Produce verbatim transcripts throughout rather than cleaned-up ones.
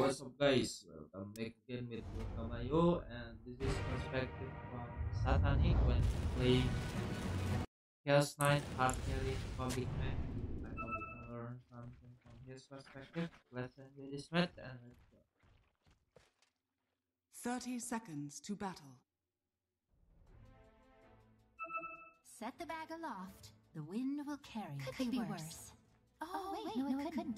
what's up guys? Welcome back again with Kamayo, and this is perspective from Satanic when playing Chaos Knight hard carry public map. I hope we can learn something from his perspective. Let's enjoy this match and let's go. thirty seconds to battle. Set the bag aloft. The wind will carry. Could, Could be, worse. worse. Oh, oh wait, wait, no, it, it couldn't.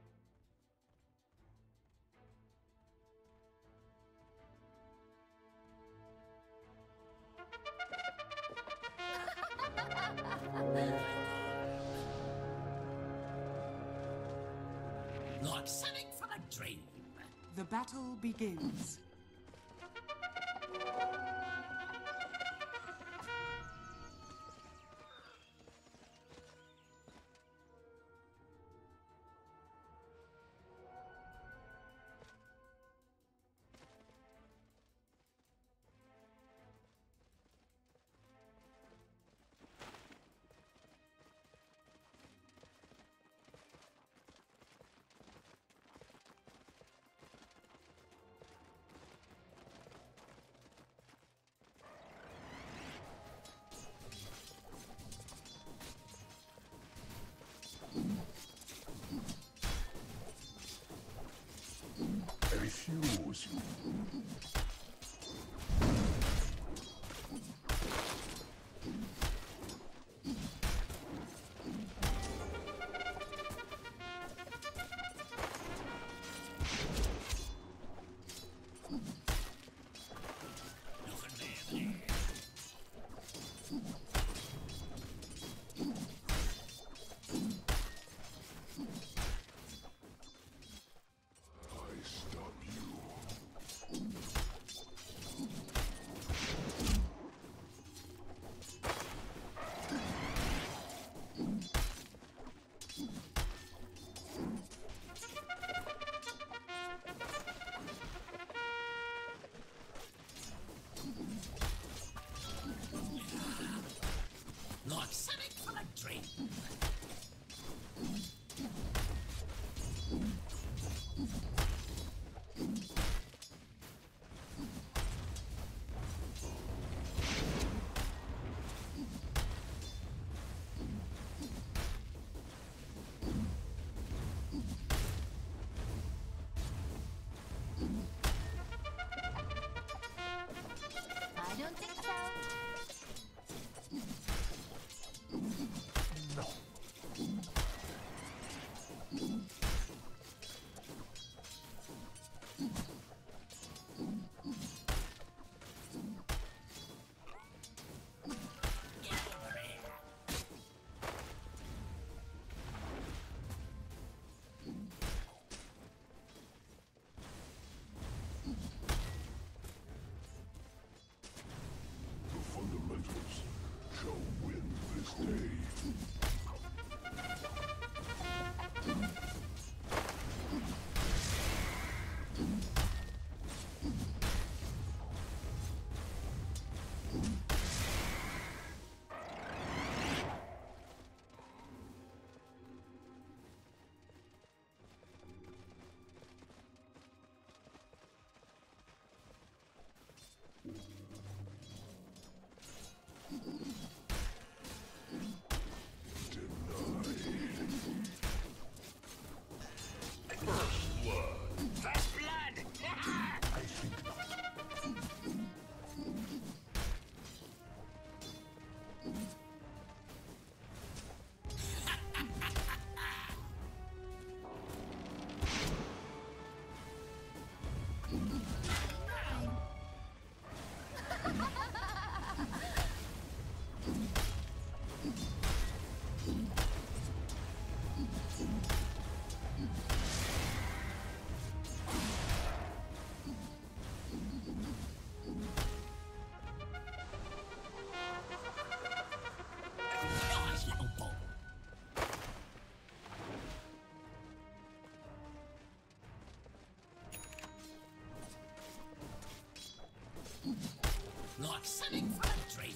Like something from a dream. The battle begins. Refuse you. Like something from a dream. I don't think so. The fundamentals shall win this day. First blood. First blood. I think not. Nice little ball. Like something from a dream.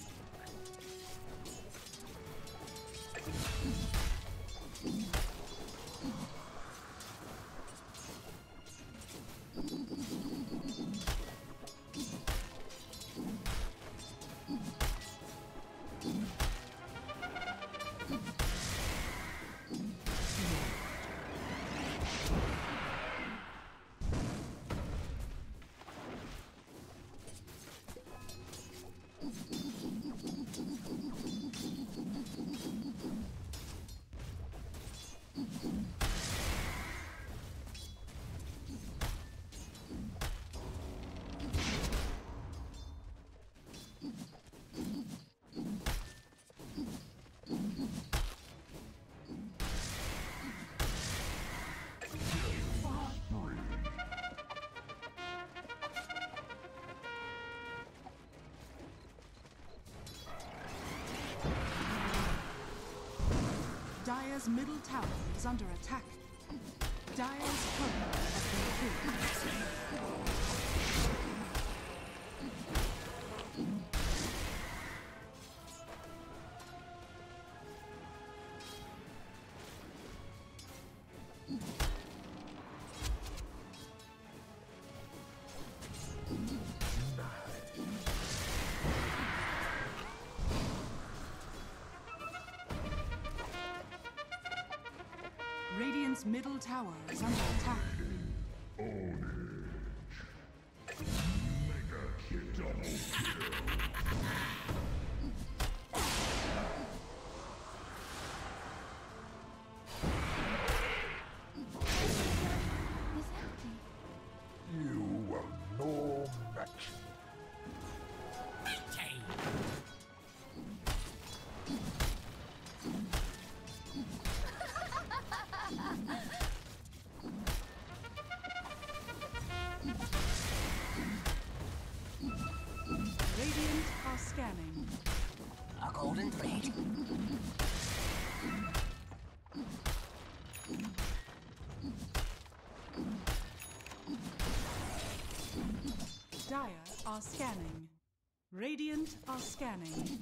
Dire's middle tower is under attack. Dire's turret has been killed. Radiant's middle tower is under attack. Mega kill double kill. Is empty. You are no match. Maintain. Radiant are scanning. A golden thread. Dire are scanning. Radiant are scanning.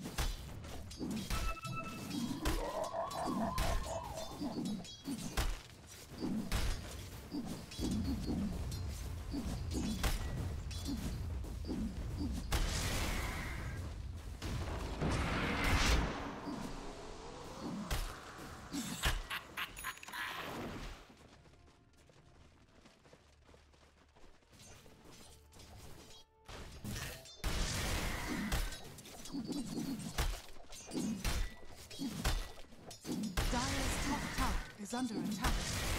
Dire's top tower is under attack.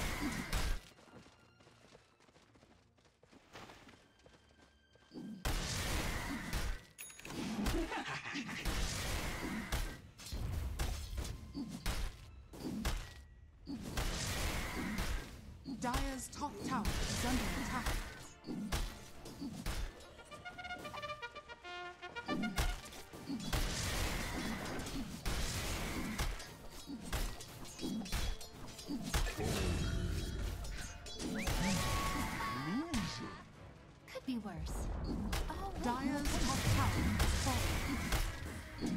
Dire's top tower is under attack. Could be worse. Oh, wait, Dire's no, top tower is falling.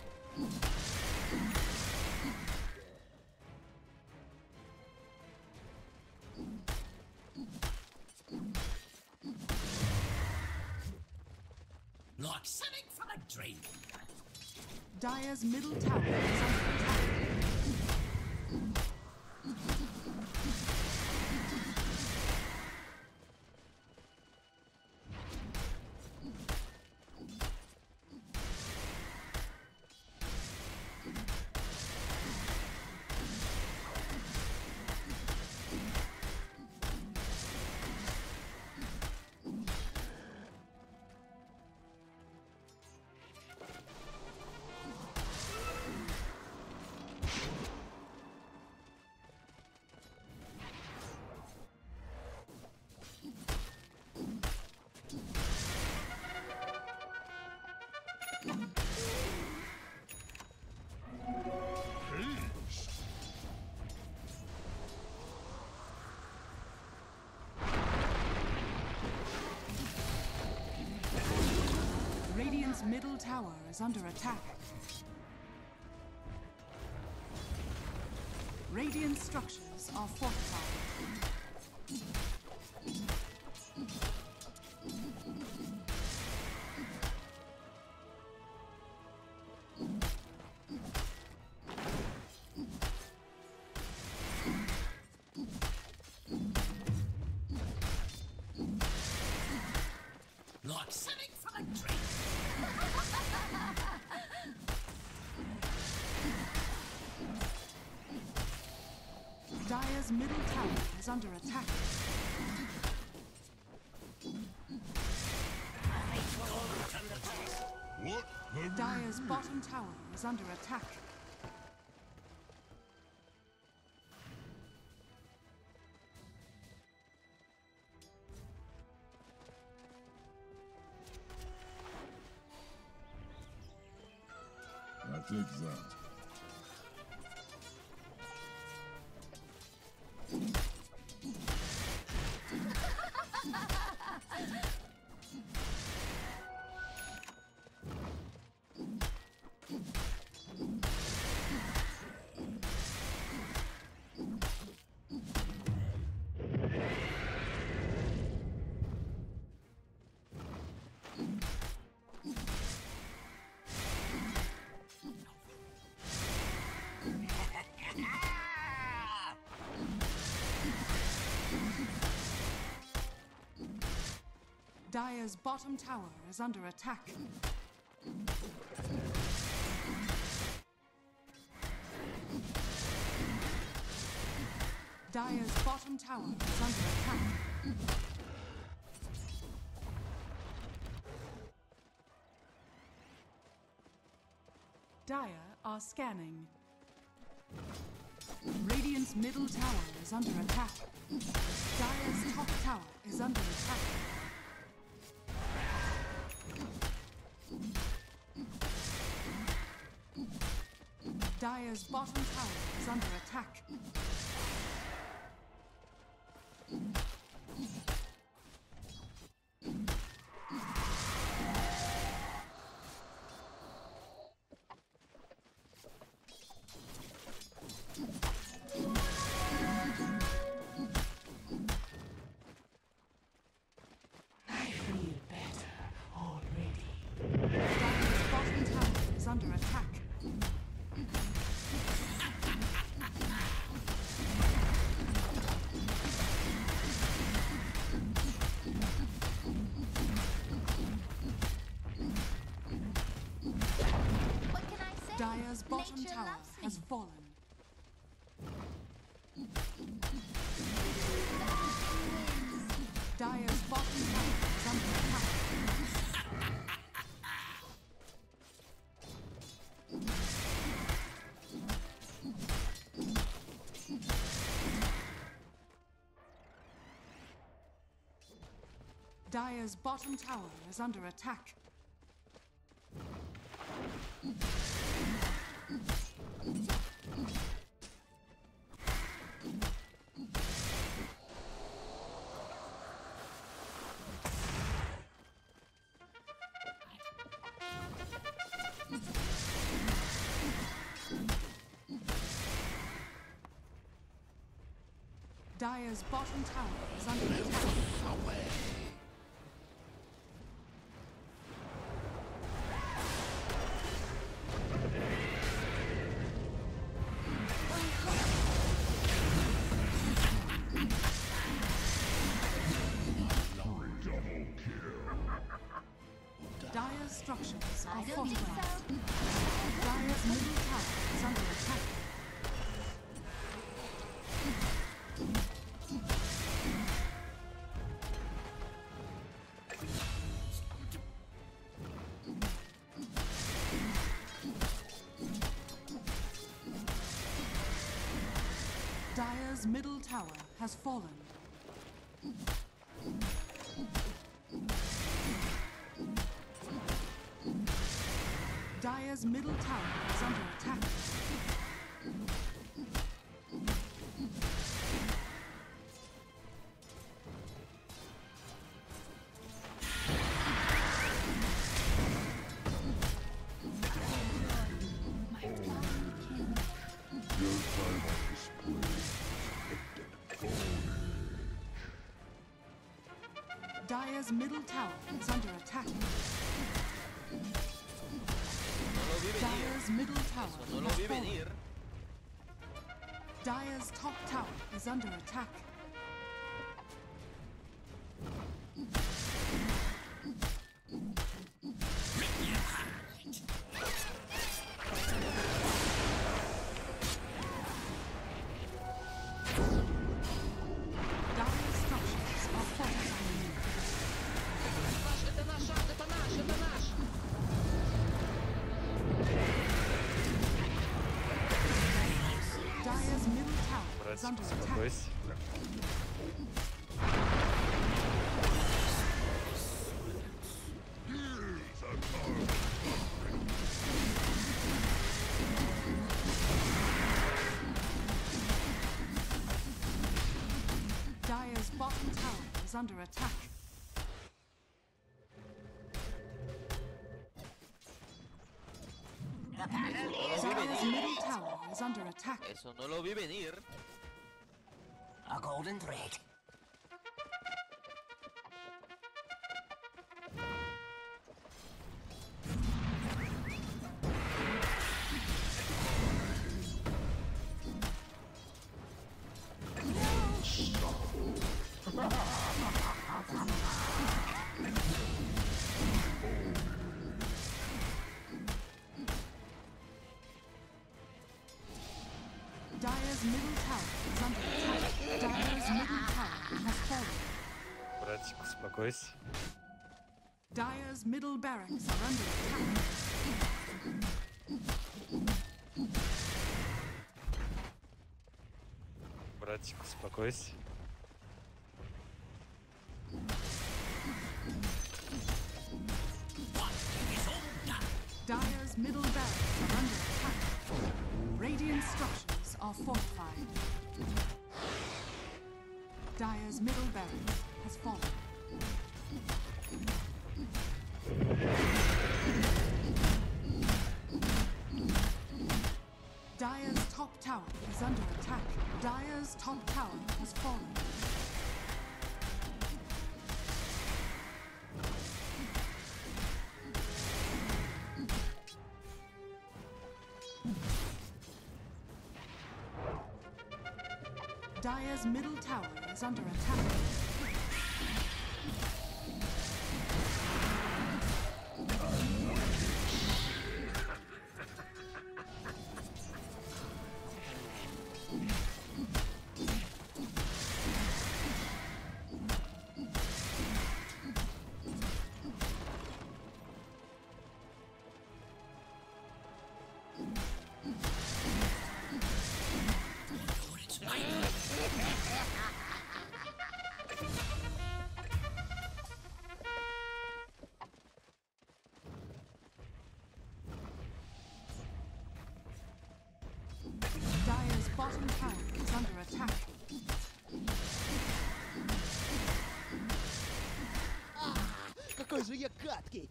Like something from a dream. Dire's middle tower is under attack. Radiant's middle tower is under attack. Radiant structures are fortified. Like something from a dream. Dire's middle tower is under attack. What? Dire's bottom tower is under attack. I take that. Dire's bottom tower is under attack. Dire's bottom tower is under attack. Dire are scanning. Radiant's middle tower is under attack. Dire's top tower is under attack. Dire's bottom tower is under attack. Under attack. What can I say? Dire's bottom Nature tower loves me. has fallen. Dire's bottom tower is under attack. Dire's bottom tower is under attack. Dire's bottom tower is under attack. Dire's structures are I don't think fortified. so. Dire's middle tower is under attack. Dire's middle tower has fallen. Dire's middle tower is under attack. Your time on display. Dire's middle tower is under attack. Dire's middle tower No lo has vi fallen. venir. Dire's top tower is under attack. Dire's structures are fortified. Это наш, это наш, это наш. Dire's middle tower is under attack. Dire's bottom tower is under attack. Dire's middle tower is under attack. Eso no lo vi venir. A golden thread. Братик, успокойся. Dire's middle barracks are under attack. Братик, успокойся. Dire's middle barracks are under attack. Radiant structures are fortified. Dire's middle barracks has fallen. Dire's top tower is under attack. Dire's top tower has fallen. Dire's middle tower is under attack. Dire's bottom tower is under attack. Какой же я гадкий!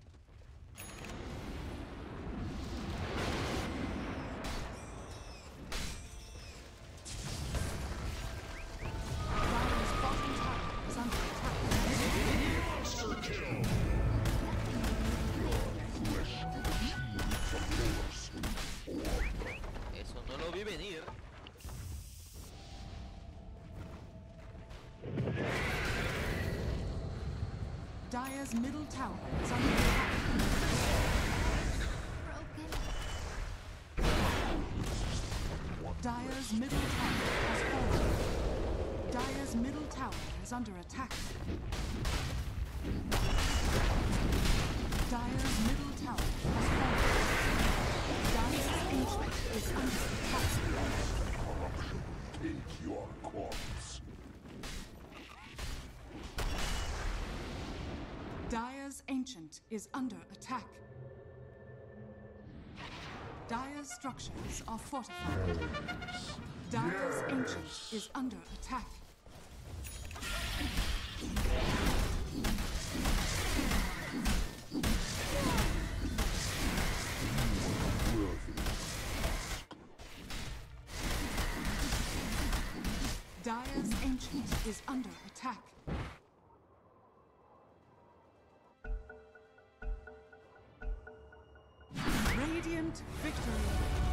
Dire's bottom tower is under attack. Monster kill! Your flesh will heal from yours. Eso no lo vi venir. Dire's middle tower is under attack. Broken. Dire's middle tower has fallen. Dire's middle tower is under attack. Dire's middle tower has fallen. Dire's ancient is under attack. Corruption, take your corpse. Dire's ancient is under attack. Dire's structures are fortified. Dire's ancient is under attack. Dire's ancient is under attack. Radiant victory.